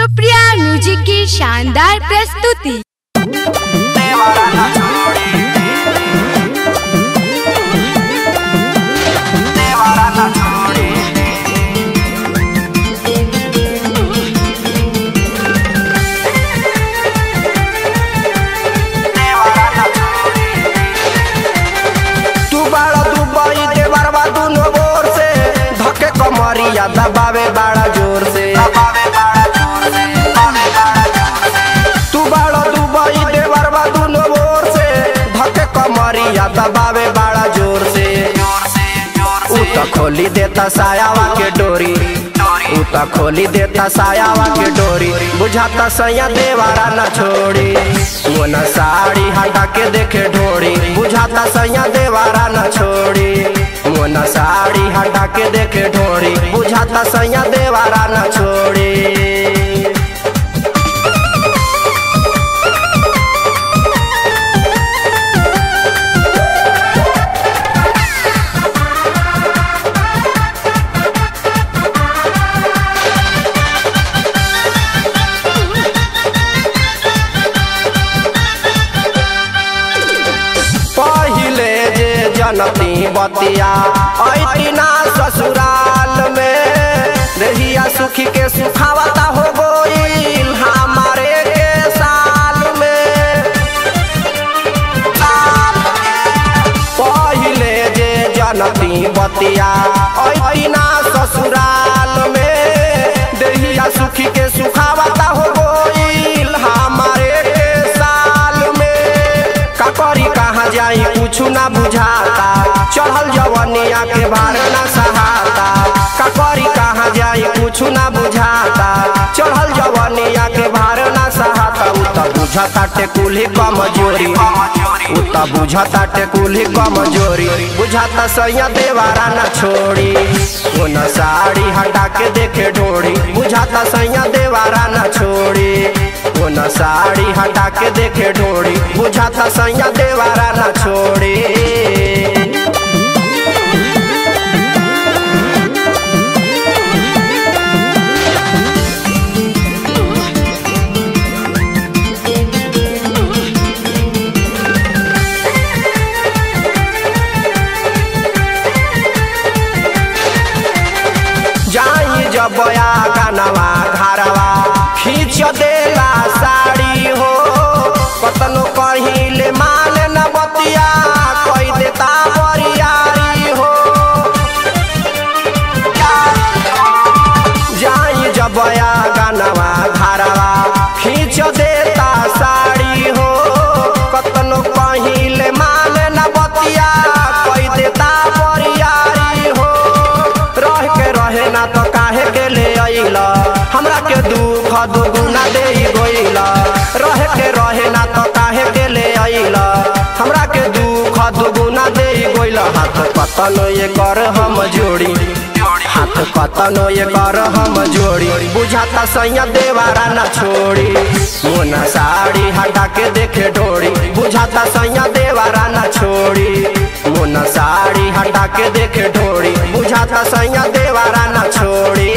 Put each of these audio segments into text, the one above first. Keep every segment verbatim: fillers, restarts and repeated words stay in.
Supriya music की शानदार प्रस्तुति। दबावे बड़ा जोर से तू बड़ा दुबई देवरवा दुनो ओर से धके कमरिया दबावे बड़ा जोर से उ त खोली देता सायावा के डोरी उ त खोली देता सायावा के डोरी बुझाता सैया देवारा न छोड़ी वो न साड़ी हटा के देखे ढोड़ी बुझाता सैया देवारा न छोड़ी वो न साड़ी हटा के देखे ढोड़ी बुझाता सैया देवारा न छोड़ी। पहिले जे जनती बतिया ऐती ना ससुराल में रहिया सुखी के सुखावता हो गईल हमारे के साल में। पहिले जे जनती बतिया ऐती ना ससुराल में रहिया सुखी के सुखावता हो गईल हमारे के साल में। का करी कहाँ जाई कुछ ना बुझाता चढ़ल जवनिया के भार ना सहाता का करी कहाँ जाई कुछ ना बुझाता चढ़ल जवनिया के भार ना सहाता उ त बुझता टेकुली कमजोरी उ त बुझता टेकुली कमजोरी बुझाता सैया देवारा न छोड़ी वो न साड़ी हटा के देखे ढोड़ी बुझाता सैया देवारा न छोड़ी वो न साड़ी हटा के देखे ढोड़ी बुझाता सैया देवारा न छोड़ी। जाई जबया गानवा घरवा खींच देला साड़ी हो कतनो कहिले माल न बतिया कई देता बरियारी हो। जाई जबया गानवा घरवा खींच देता साड़ी हो कतनो कहिले माल न बतिया कई देता बरियारी हो। रह के रहे ना तो काहे के ले आइला हमरा के दुख दुगुना दे गइला रह के रहे ना तो काहे के ले आइला हमरा के दुख दुगुना दे गइला। हाथ कतनो ये कर हम जोड़ी हाथ कतनो ये कर हम जोड़ी बुझाता सैया देवारा न छोड़ी वो न साड़ी हटा के देखे ढोड़ी बुझाता सैया देवारा न छोड़ी वो न साड़ी हटा के देखे ढोड़ी बुझाता सैया देवारा न छोड़ी।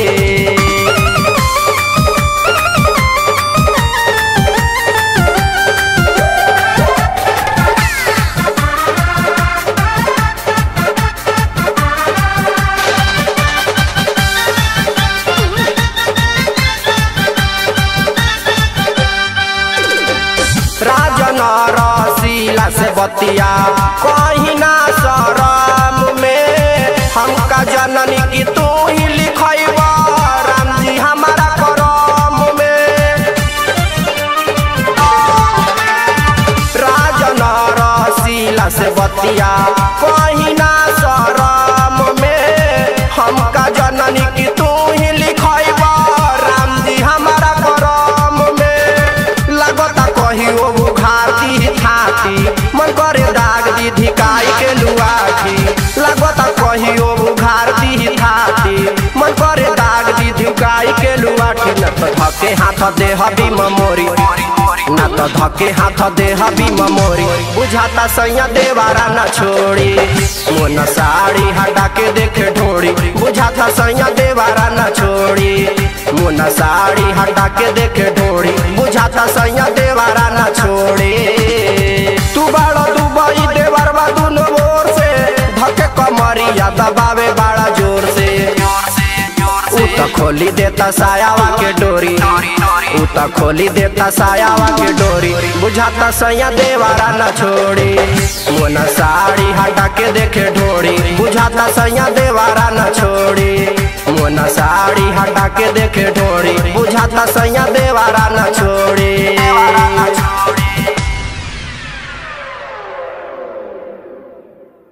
राजन रसीला से बतिया कहीं ना शरम में हमका जननी की तू ही लिखैबा राम जी हमारा करम में। राजन रसीला से बतिया कहीं ना शरम में हमका जननी की तू ही लिखैबा राम जी हमारा करम में। लगता कहियो बुखारती थाती मन करे दाग दी धिकाई के लुआठी लगता कहियो बुखारती थाती मन करे दाग दी धिकाई के लुआठी न तो धके हाथ देह भी ममोरी ना तो धके हाथ देह बीम मोरी बुझाता सैया देवारा न छोड़ी मोन साड़ी हटा के देखे ढोड़ी बुझाता सैया देवारा न छोड़ी मोन साड़ी हटा के देखे ढोड़ी बुझाता सैया देवारा न छोड़ी तू बाड़ा दुबई देवरवा दुनो ओर से धके कमरिया दबावे बड़ा जोर से उ त खोली देता सायावा के डोरी उ त खोली देता सायावा के डोरी बुझाता सैया देवारा न छोड़ी मोन साड़ी हटा के देखे ढोड़ी बुझाता सैया देवारा न छोड़ी मोन साड़ी हटा के देखे ढोड़ी बुझाता सैया देवारा न छोड़ी।